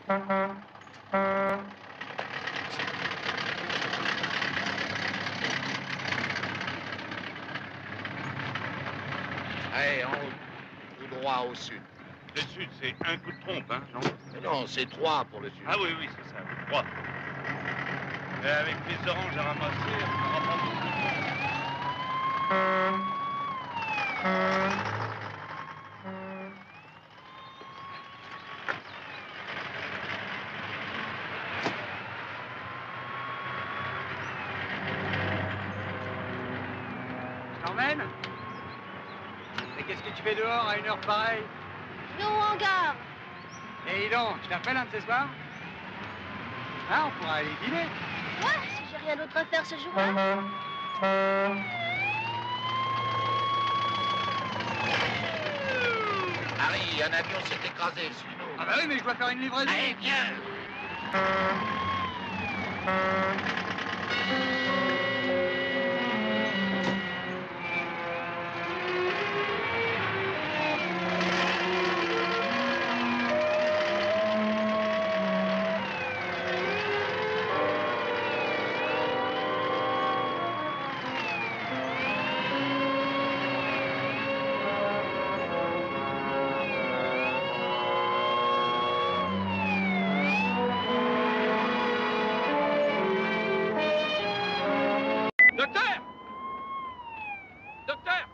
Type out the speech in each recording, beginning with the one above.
Allez, en haut. Tout droit au sud. Le sud, c'est un coup de trompe, hein, non? Mais non, c'est 3 pour le sud. Ah oui, oui, c'est ça, 3. Mais avec les oranges à ramasser, on n'aura pas beaucoup de Je t'emmène? Mais qu'est-ce que tu fais dehors à une heure pareille? Je vais au hangar. Et dis donc, je t'appelle un de ces soirs? Ah, on pourra aller dîner. Ouais, si j'ai rien d'autre à faire ce jour-là. Harry, un avion s'est écrasé, suis-nous. Ah bah oui, mais je dois faire une livraison. Allez, viens. Docteur! Docteur!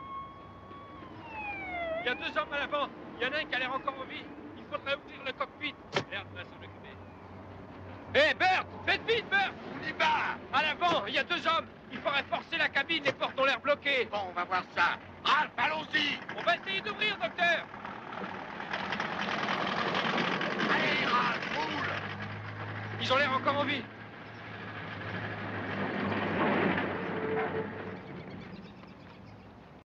Il y a 2 hommes à l'avant. Il y en a un qui a l'air encore en vie. Il faudrait ouvrir le cockpit. Bert va s'en occuper. Hé, Bert! Faites vite, Bert! On y va. À l'avant, il y a 2 hommes. Il faudrait forcer la cabine, les portes ont l'air bloquées. Bon, on va voir ça. Ralph, allons-y. On va essayer d'ouvrir, docteur! Allez, Ralph, roule. Ils ont l'air encore en vie.